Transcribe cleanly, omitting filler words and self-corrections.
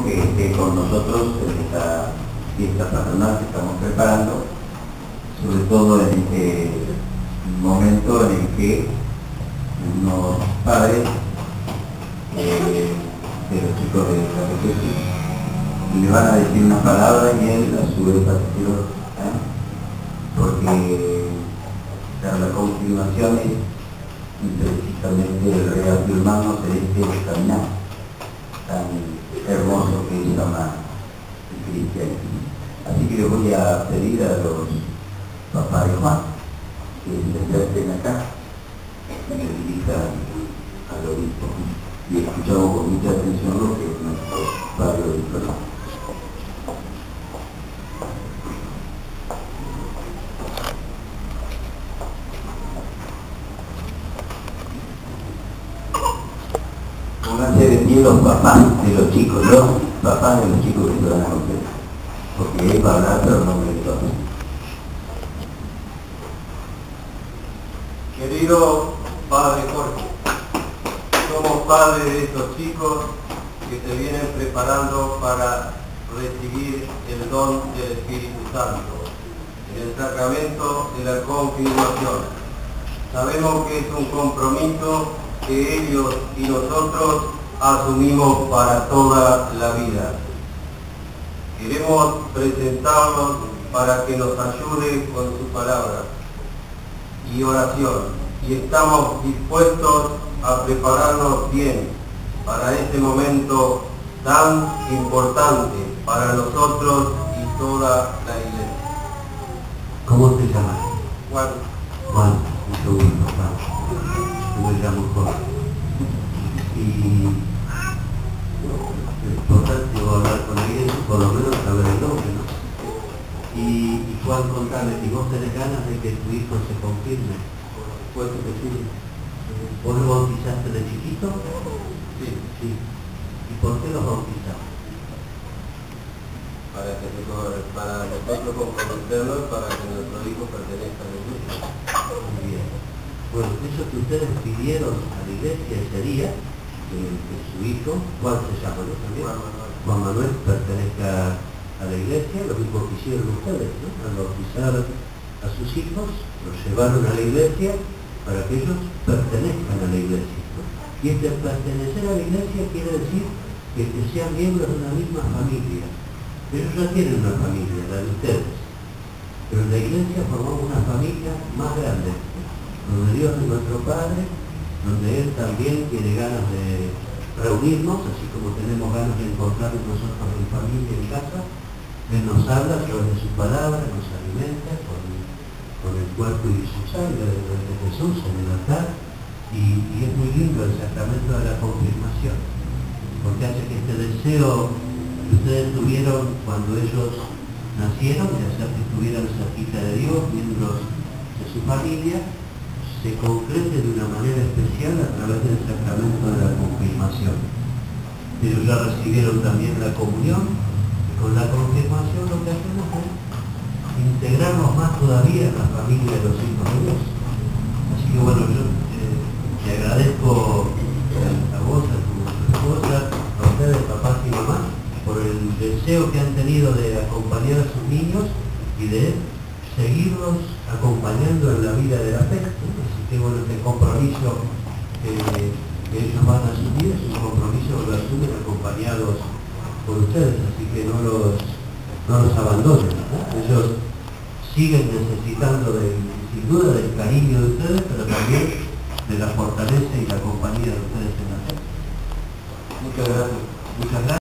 que esté con nosotros en esta fiesta patronal que estamos preparando, sobre todo en este momento en el que unos padres de los chicos de la catequesis le van a decir una palabra y él a su vez va a decir otra, porque la confirmación es precisamente el reafirmarnos en este caminar tan hermoso que se llama el cristianismo. Así que les voy a pedir a los papás de Juan que se acerquen acá y se dirijan al obispo. Y escuchamos con mucha atención lo que nuestro padre obispo nos dice. Pónganse de pie los papás de los chicos, los papás de los chicos que se van a conocer, porque él va a hablar pero no me lo hace. Querido Padre Jorge, somos padres de estos chicos que se vienen preparando para recibir el don del Espíritu Santo, en el sacramento de la confirmación. Sabemos que es un compromiso que ellos y nosotros asumimos para toda la vida. Queremos presentarlos para que nos ayude con su palabra y oración, y estamos dispuestos a prepararnos bien para este momento tan importante para nosotros y toda la Iglesia. ¿Cómo te llamas? Juan. Juan, mucho gusto, Juan. Yo me llamo Jorge. Y es importante hablar con la iglesia, por lo menos saber el nombre, ¿no? Y Juan, contame, si vos tenés ganas de que tu hijo se confirme. Por supuesto que sí. ¿Vos lo bautizaste de chiquito? Sí. Sí. ¿Y por qué los bautizaste? Para nosotros comprometernos para que nuestro hijo pertenezca a la Iglesia. Muy bien. Bueno, eso que ustedes pidieron a la iglesia ese día, que su hijo, Juan se llama, ¿no? También Juan Manuel pertenezca a la iglesia, lo mismo que hicieron ustedes, ¿no? Al bautizar a sus hijos, los llevaron a la iglesia para que ellos pertenezcan a la iglesia, ¿no? Y este pertenecer a la iglesia quiere decir que sean miembros de una misma familia. Ellos ya tienen una familia, la de ustedes, pero en la iglesia formamos una familia más grande, donde Dios es nuestro Padre, donde Él también tiene ganas de reunirnos, así como tenemos ganas de encontrarnos nosotros en familia, en casa. Él nos habla a través de su palabra, nos alimenta con el cuerpo y su sangre de Jesús en el altar, y es muy lindo el sacramento de la confirmación, porque hace que este deseo que ustedes tuvieron cuando ellos nacieron, de hacer que estuvieran cerquita de Dios, miembros de su familia, se concrete de una manera especial a través del sacramento de la confirmación. Ellos ya recibieron también la comunión, y con la confirmación lo que hacemos es integrarnos más todavía en la familia de los hijos de Dios. Así que bueno, yo te agradezco a vos, a tu esposa, a ustedes, papás y mamás, por el deseo que han tenido de acompañar a sus niños y de seguirlos acompañando en la vida de la fe. Así que bueno, este compromiso que ellos van a asumir es un compromiso que lo asumen acompañados por ustedes, así que no los abandonen, ¿no? Ellos siguen necesitando sin duda del cariño de ustedes, pero también de la fortaleza y la compañía de ustedes en la fe. Muchas gracias. Muchas gracias.